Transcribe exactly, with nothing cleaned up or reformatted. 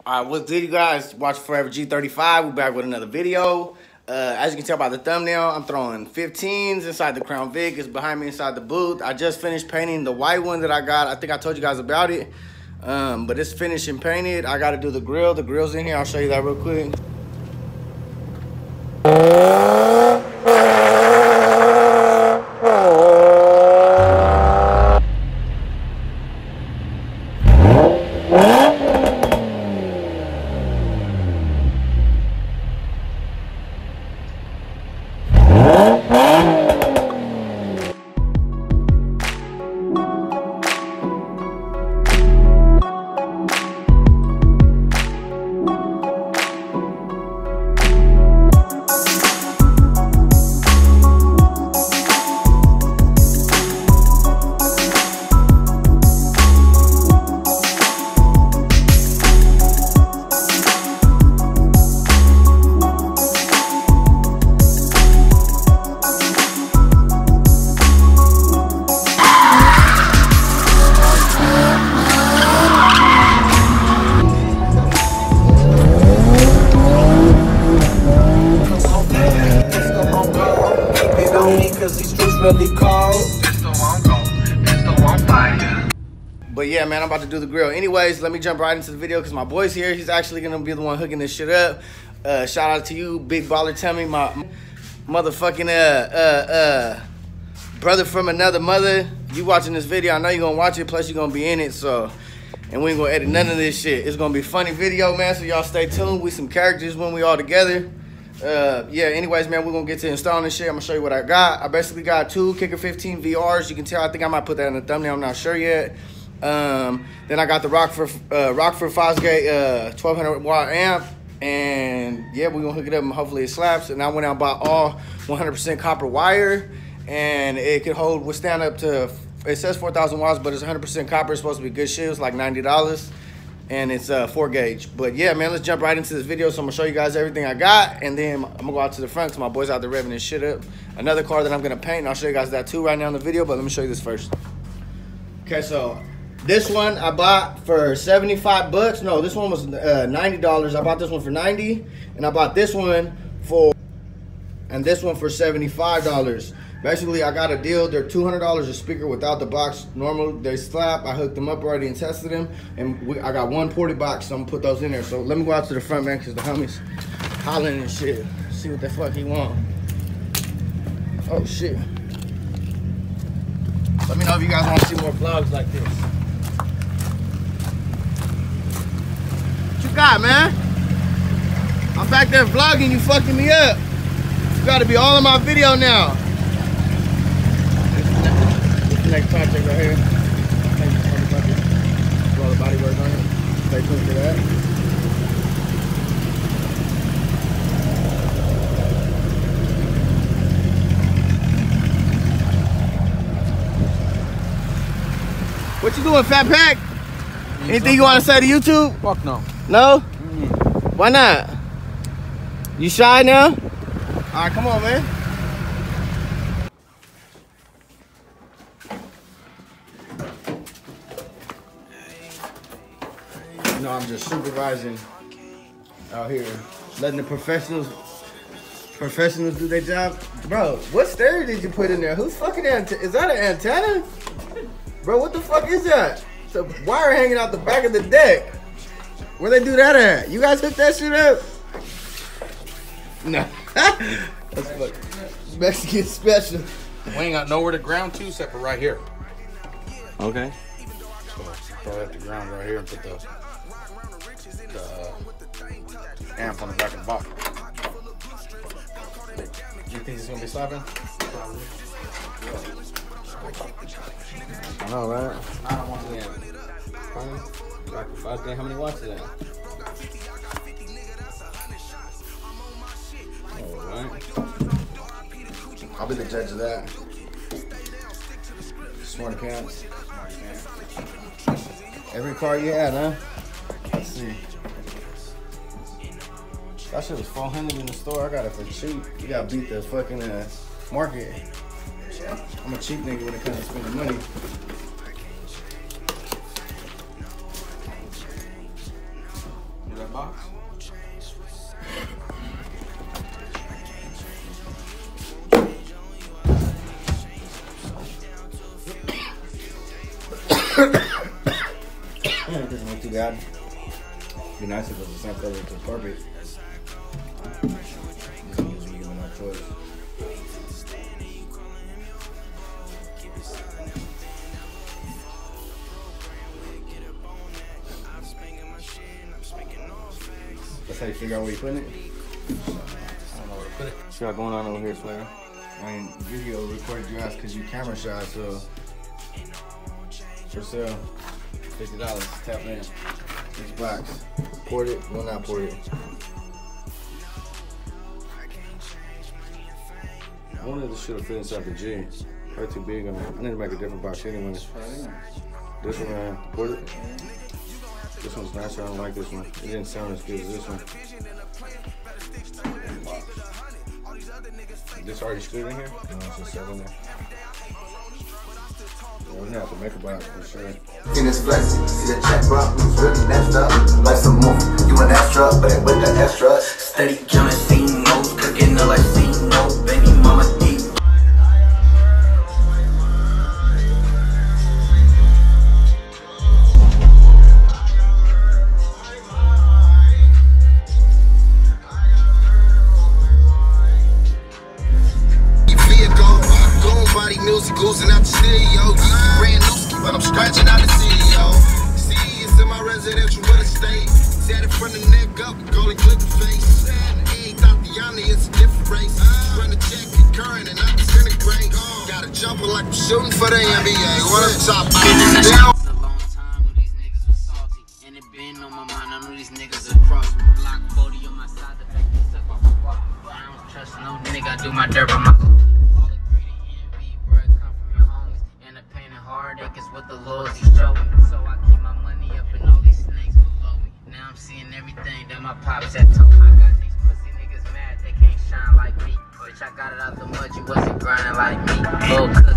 Alright, what's good, you guys? Watch Forever G thirty-five. We're back with another video. Uh, as you can tell by the thumbnail, I'm throwing fifteens inside the Crown Vic. It's behind me inside the booth. I just finished painting the white one that I got. I think I told you guys about it. Um, but it's finished and painted. I got to do the grill. The grill's in here. I'll show you that real quick. Really cold. But yeah, man, I'm about to do the grill. Anyways, let me jump right into the video because my boy's here. He's actually gonna be the one hooking this shit up. Uh, shout out to you, Big Baller Tummy, my motherfucking uh uh uh brother from another mother. You watching this video? I know you're gonna watch it. Plus, you're gonna be in it. So, and we ain't gonna edit none of this shit. It's gonna be a funny video, man. So y'all stay tuned. We some characters when we all together. Uh, yeah, anyways, man, we're gonna get to installing this shit. I'm gonna show you what I got. I basically got two Kicker fifteen V Rs. You can tell, I think I might put that in the thumbnail. I'm not sure yet. Um, then I got the Rockford, uh, Rockford Fosgate uh, twelve hundred watt amp. And yeah, we're gonna hook it up and hopefully it slaps. And I went out and bought all one hundred percent copper wire. And it could hold, withstand up to, it says four thousand watts, but it's one hundred percent copper. It's supposed to be good shit. It's like ninety dollars. And it's uh, four gauge. But yeah, man, let's jump right into this video. So I'm gonna show you guys everything I got, and then I'm gonna go out to the front because my boy's out there revving this shit up. Another car that I'm gonna paint, and I'll show you guys that too right now in the video, but let me show you this first. Okay, so this one I bought for seventy-five bucks. No, this one was uh, ninety dollars. I bought this one for ninety, and I bought this one for, and this one for seventy-five dollars. Basically, I got a deal. They're two hundred dollars a speaker without the box. Normal, they slap. I hooked them up already and tested them. And we, I got one forty box, so I'm going to put those in there. So let me go out to the front, man, because the homies hollering and shit. See what the fuck he want. Oh, shit. Let me know if you guys want to see more vlogs like this. What you got, man? I'm back there vlogging. You fucking me up. You got to be all in my video now. Next project right here. All the body work on it. Stay tuned for that. What you doing, Fat Pack? Anything you want to say to YouTube? Fuck no. No? Mm-hmm. Why not? You shy now? All right, come on, man. No, I'm just supervising out here, letting the professionals professionals do their job. Bro, what stereo did you put in there? Who's fucking antenna? Is that an antenna? Bro, what the fuck is that? It's a wire hanging out the back of the deck. Where they do that at? You guys hook that shit up? No. That's fucking Mexican special. We ain't got nowhere to ground to except for right here. Okay. So probably have to ground right here and put the The uh, amp on the back of the box. You think it's gonna be slapping? I know, right? I don't want the amp. How many watts is that? Alright. I'll be the judge of that. Smart pants. Every car you had, huh? Let's see. That shit was four hundred in the store. I got it for cheap. You gotta beat the fucking uh, market. I'm a cheap nigga when it comes to spending money. It doesn't look too bad. It'd be nice if it was the same color as the carpet. This one gives you no choice. That's how you figure out where you're putting it? I don't know where to put it. What you got going on over here, Slayer? I mean, video recorded your ass because you camera shy, so for sale, fifty dollars, tap in. This box, port it, well not port it. I wanted this shit to fit inside the G. Way too big on it. I need to make a different box anyway. This one, man, port it. This one's nicer, I don't like this one. It didn't sound as good as this one. This already screwed in here? No, it's just set in there. Yeah, we're gonna have to make a box for sure. In this flex, see the check rock, who's really messed up. Like some more, you an extra, but ain't with the extra. Steady killing, seeing notes, cooking up like seeing notes, baby mama deep. Music oozing out the stereo. Brand new ski, but I'm scratching out the C E O. C is in my residential real estate. Set it from the neck up, golden clip the face. Ain't Tatiana, it's a different race. Run the check, concurrent, and I'm disintegrate. Got a jumper like I'm shooting for the N B A. One of the top. Been in the show. It's a long time, knew these niggas was salty. And it been on my mind, I knew these niggas across me. Block forty on my side, the back is up off the wall. I don't trust no nigga, I do my dirt by my. Is what the Lord's showing. So I keep my money up and all these snakes below me. Now I'm seeing everything that my pops had told me. I got these pussy niggas mad, they can't shine like me. Bitch, I got it out the mud, you wasn't grinding like me. Little